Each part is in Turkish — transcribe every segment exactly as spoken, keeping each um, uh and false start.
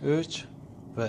üç ve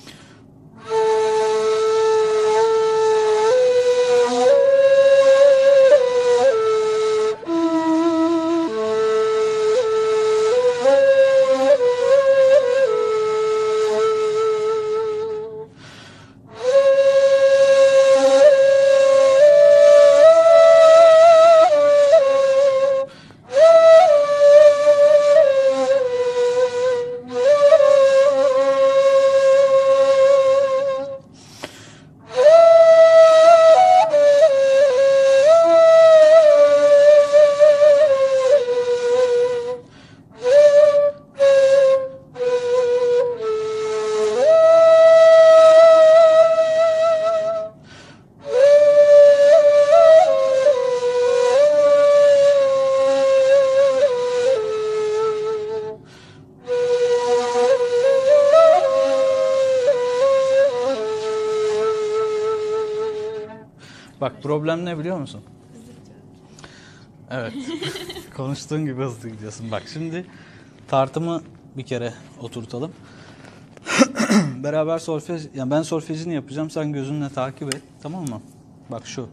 bak problem ne biliyor musun? Evet. Konuştuğun gibi hızlı gidiyorsun. Bak şimdi tartımı bir kere oturtalım. Beraber solfej, yani ben solfejini yapacağım. Sen gözünle takip et. Tamam mı? Bak şu.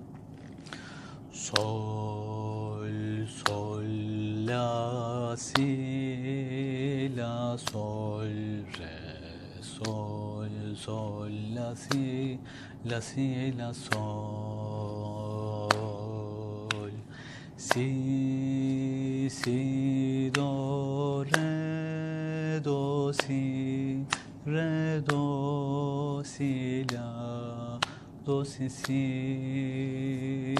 Sol, sol, la, si, la, sol, re, sol, sol, la, si, la, si, la, sol, si, si, do, re, do, si, re, do, si, la, do, si, si,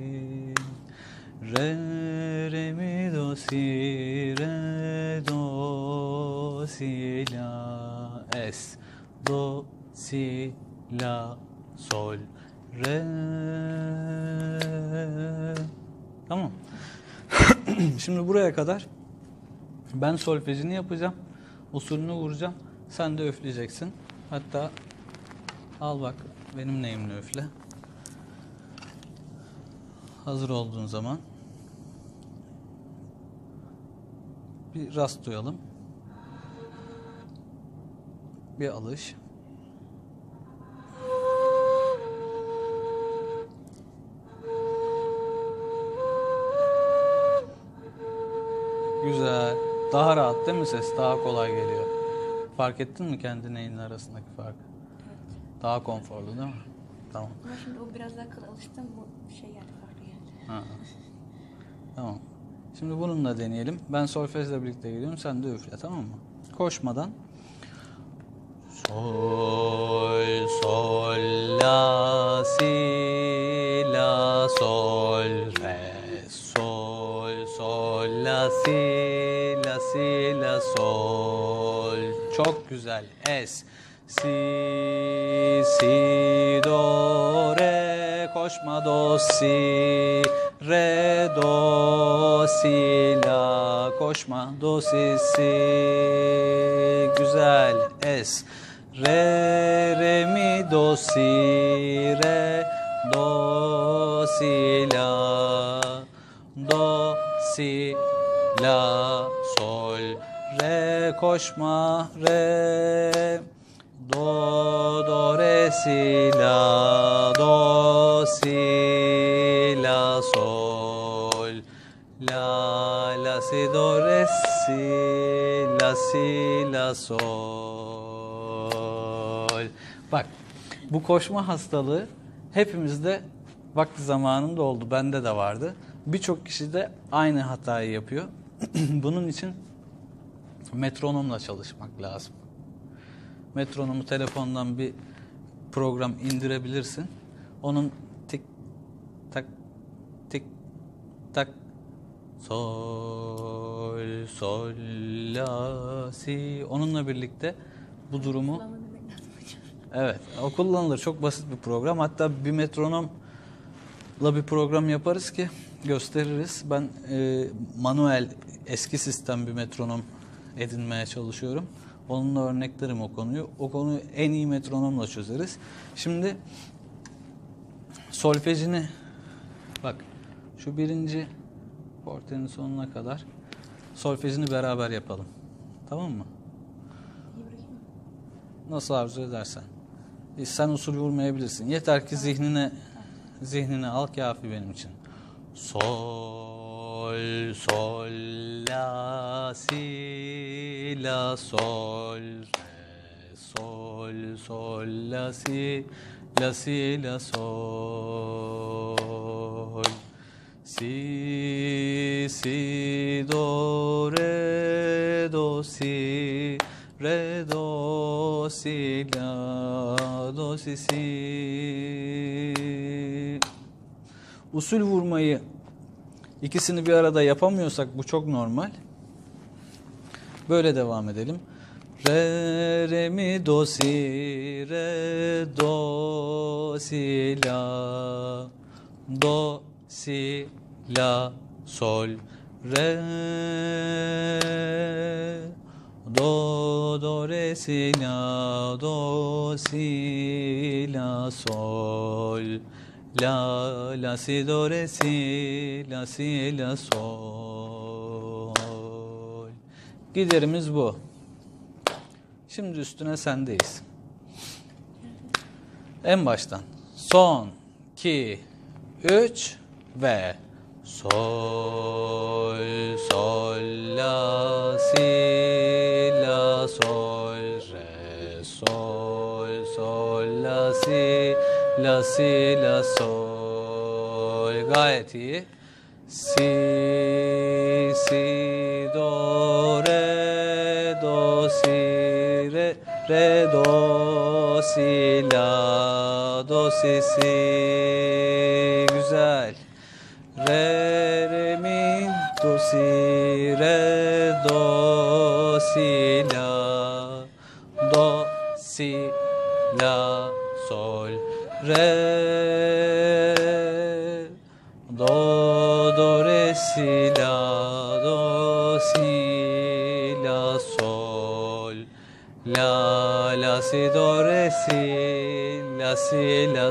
re, re, mi, do, si, re, do, si, la, es, do, si, la, sol, re. Tamam. Şimdi buraya kadar ben solfejini yapacağım. Usulünü vuracağım. Sen de üfleyeceksin. Hatta al bak benim neyimle üfle. Hazır olduğun zaman bir rast duyalım. Bir alış. Güzel. Daha rahat değil mi ses? Daha kolay geliyor. Fark ettin mi kendi neyinle arasındaki farkı? Evet. Daha konforlu değil mi? Tamam. Ama şimdi o biraz daha kısa alıştım, bu şey geldi, farklı geldi. Ha. Tamam. Şimdi bununla deneyelim. Ben solfejle birlikte geliyorum. Sen de üfle, tamam mı? Koşmadan. Sol, sol, la, si, la, sol, re, sol, sol, la, si, la, si, la, sol. Çok güzel. Es, si, si, do, re, koşma, do, si, re, do, si, la, koşma, do, si, si. Güzel. Es, re, re, mi, do, si, re, do, si, la, do, si, la, sol, re, koşma, re, do, do, re, si, la, do, si, la, sol, la, la, si, do, re, si, la, si, la, sol. Bak, bu koşma hastalığı hepimizde vakti zamanında oldu. Bende de vardı. Birçok kişi de aynı hatayı yapıyor. Bunun için metronomla çalışmak lazım. Metronomu telefondan bir program indirebilirsin. Onun tik tak tik tak sol sol la si, onunla birlikte bu durumu, evet, o kullanılır. Çok basit bir program. Hatta bir metronomla bir program yaparız ki gösteririz. Ben e, manuel eski sistem bir metronom edinmeye çalışıyorum. Onunla örneklerim o konuyu. O konuyu en iyi metronomla çözeriz. Şimdi solfejini bak, şu birinci portenin sonuna kadar solfejini beraber yapalım. Tamam mı? Nasıl arzu edersen. E, sen usul vurmayabilirsin. Yeter ki zihnine zihnine al, kafi benim için. Sol, sol, la, si, la, sol, re, sol, sol, la, si, la, si, la, sol. Si, si, do, re, do, si, re, do, si, la, do, si, si. Usul vurmayı ikisini bir arada yapamıyorsak bu çok normal. Böyle devam edelim. Re, re, mi, do, si, re, do, si, la, do, si, la, sol, re, do, do, re, si, la, do, si, la, sol, la, la, si, do, re, si, la, si, la, sol. Giderimiz bu. Şimdi üstüne sendeyiz. En baştan. Son, iki, üç ve sol, sol, la, si, la, sol, re, sol, sol, la, si, la, si, la, sol. Gayet iyi. Si, si, do, re, do, si, re, re, do, si, la, do, si, si. Güzel. Re, re, mi, do, si, re, do, si, la, do, si, la, sol, re, do, do, re, si, la, do, si, la, sol, la, la, si, do, re, si, la, si, la,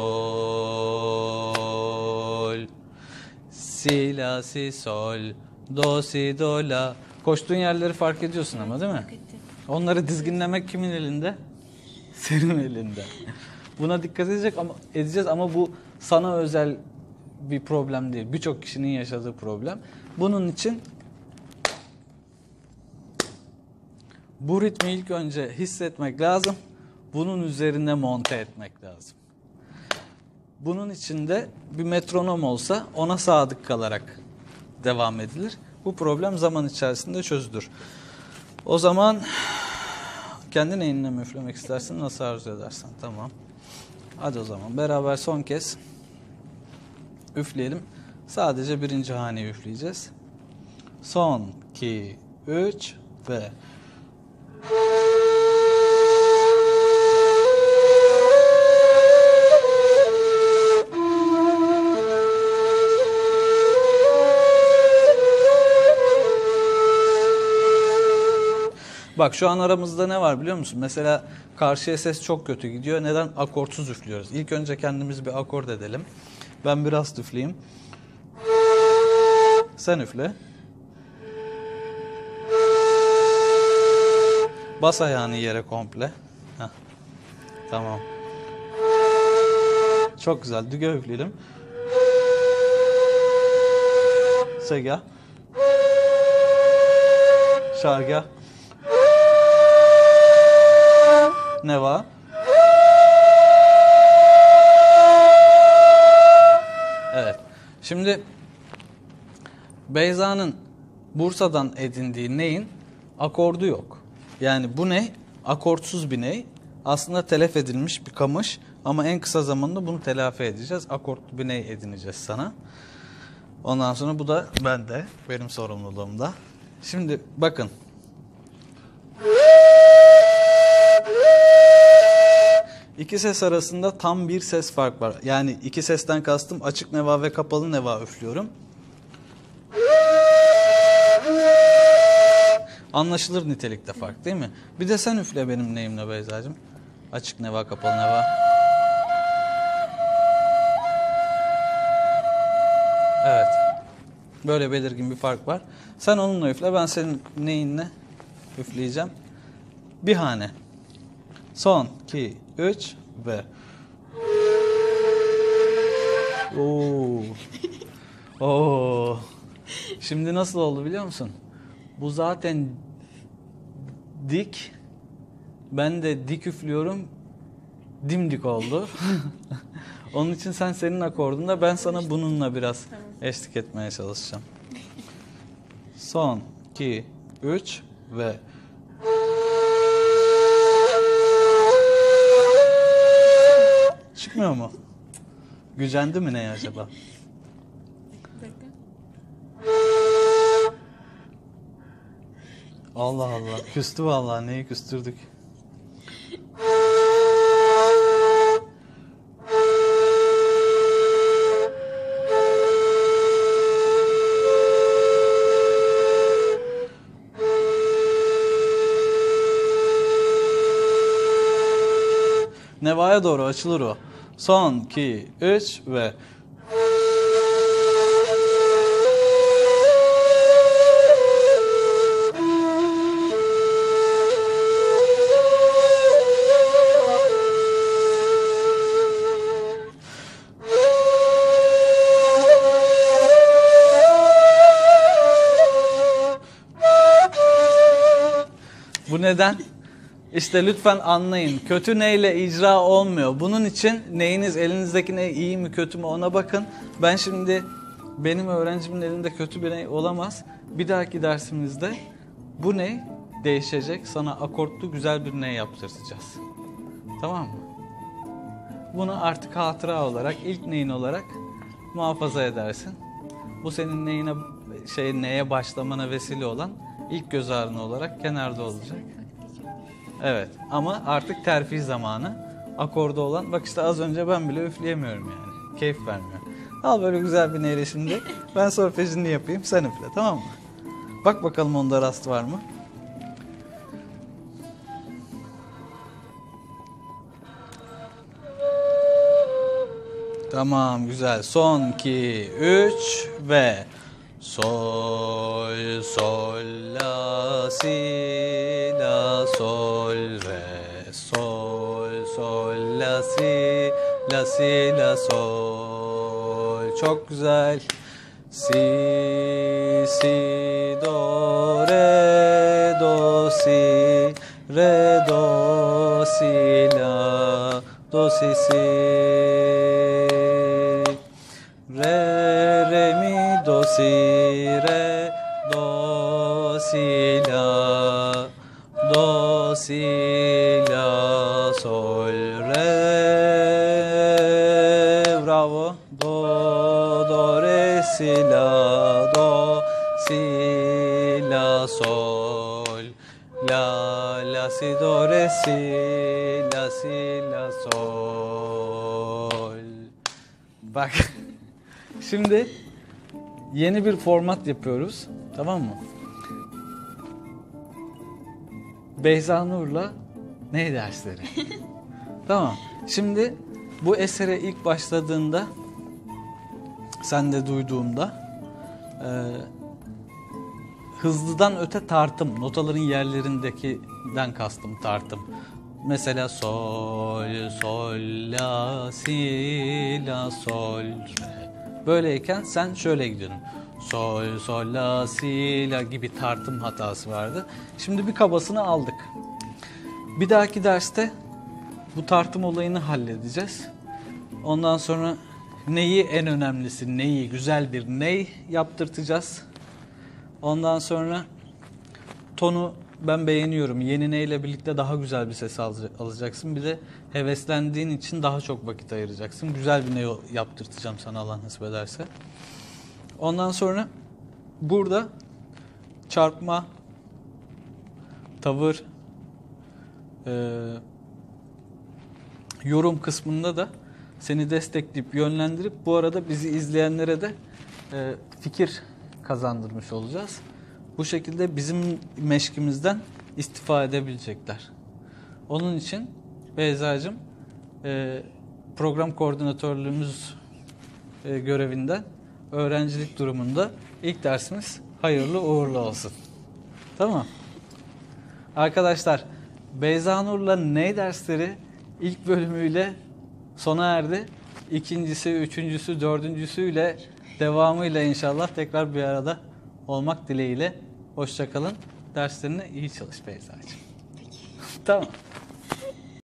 sol, si, la, si, sol, do, si, do, la. Koştuğun yerleri fark ediyorsun ama değil mi? Fark ettim. Onları dizginlemek kimin elinde? Senin elinde. Buna dikkat edecek ama edeceğiz ama bu sana özel bir problem değil. Birçok kişinin yaşadığı problem. Bunun için bu ritmi ilk önce hissetmek lazım. Bunun üzerine monte etmek lazım. Bunun için de bir metronom olsa ona sadık kalarak devam edilir. Bu problem zaman içerisinde çözülür. O zaman kendi neyinle mi üflemek istersin? Nasıl arzu edersen. Tamam. Hadi o zaman beraber son kez üfleyelim. Sadece birinci haneyi üfleyeceğiz. Son, iki, üç ve... Bak şu an aramızda ne var biliyor musun? Mesela karşıya ses çok kötü gidiyor. Neden? Akortsuz üflüyoruz. İlk önce kendimiz bir akord edelim. Ben biraz üfleyeyim. Sen üfle. Bas ayağını yere komple. Heh. Tamam. Çok güzel. Düge üfleyelim. Segah. Şargah. Neva. Evet. Şimdi Beyza'nın Bursa'dan edindiği neyin akordu yok. Yani bu ney? Akortsuz bir ney. Aslında telef edilmiş bir kamış ama en kısa zamanda bunu telafi edeceğiz. Akortlu bir ney edineceğiz sana. Ondan sonra bu da bende, benim sorumluluğumda. Şimdi bakın. İki ses arasında tam bir ses fark var. Yani iki sesten kastım açık neva ve kapalı neva üflüyorum. Anlaşılır nitelikte fark değil mi? Bir de sen üfle benim neyimle Beyza'cığım. Açık neva, kapalı neva. Evet. Böyle belirgin bir fark var. Sen onunla üfle, ben senin neyinle üfleyeceğim. Bir hane. Son, iki, üç ve Oo. Oo. Şimdi nasıl oldu biliyor musun? Bu zaten dik. Ben de dik üflüyorum. Dimdik oldu. Onun için sen senin akordunda, ben sana bununla biraz eşlik etmeye çalışacağım. Son, iki, üç ve çıkmıyor mu? Gücendi mi ne acaba? Allah Allah. Küstü vallahi. Neyi küstürdük? Neva'ya doğru açılır o. Son, iki, üç ve bu neden? İşte lütfen anlayın. Kötü neyle icra olmuyor. Bunun için neyiniz, elinizdeki ne iyi mi kötü mü ona bakın. Ben şimdi benim öğrencimin elinde kötü bir ney olamaz. Bir dahaki dersimizde bu ney değişecek. Sana akortlu güzel bir ney yaptıracağız. Tamam mı? Bunu artık hatıra olarak, ilk neyin olarak muhafaza edersin. Bu senin neyine, şey neye başlamana vesile olan ilk göz ağrını olarak kenarda olacak. Evet ama artık terfi zamanı, akorda olan, bak işte az önce ben bile üfleyemiyorum yani, keyif vermiyor. Al böyle güzel bir neyle şimdi, ben solfejini yapayım, sen üfle, tamam mı? Bak bakalım onda rast var mı? Tamam, güzel. Son, iki, üç ve sol, sol, la, si, la, sol, re, sol, sol, la, si, la, si, la, sol. Çok güzel. Si, si, do, re, do, si, re, do, si, la, do, si, si. Re, re, mi, do, si, re, do, si, la, do, si, la, sol, re. Bravo. Do, do, re, si, la, do, si, la, sol, la, la, si, do, re, si, la, si, la, sol. Bak. Şimdi yeni bir format yapıyoruz. Tamam mı? Beyza Nur'la ney dersleri? Tamam. Şimdi bu esere ilk başladığında, sen de duyduğumda e, hızlıdan öte tartım, notaların yerlerindekinden kastım tartım. Mesela sol, sol, la, si, la, sol, re. Böyleyken sen şöyle gidiyordun. Sol, sol, la, si, la gibi tartım hatası vardı. Şimdi bir kabasını aldık. Bir dahaki derste bu tartım olayını halledeceğiz. Ondan sonra neyi, en önemlisi neyi, güzel bir ney yaptırtacağız. Ondan sonra tonu ben beğeniyorum. Yeni neyle birlikte daha güzel bir ses alacaksın. Bir de heveslendiğin için daha çok vakit ayıracaksın. Güzel bir ney yaptırtacağım sana Allah nasip ederse. Ondan sonra burada çarpma, tavır, e, yorum kısmında da seni destekleyip yönlendirip bu arada bizi izleyenlere de e, fikir kazandırmış olacağız. Bu şekilde bizim meşkimizden istifade edebilecekler. Onun için Beyza'cığım e, program koordinatörlüğümüz e, görevinden öğrencilik durumunda ilk dersimiz hayırlı uğurlu olsun. Tamam. Arkadaşlar Beyza Nur'la ney dersleri ilk bölümüyle sona erdi. İkincisi, üçüncüsü, dördüncüsüyle devamıyla inşallah tekrar bir arada olmak dileğiyle. Hoşça kalın. Derslerine iyi çalış Beyza'cığım. Tamam.